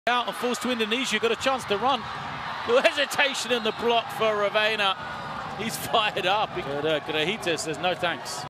Out and forced to Indonesia, got a chance to run. No hesitation in the block for Ravena. He's fired up. But Grahita says no thanks.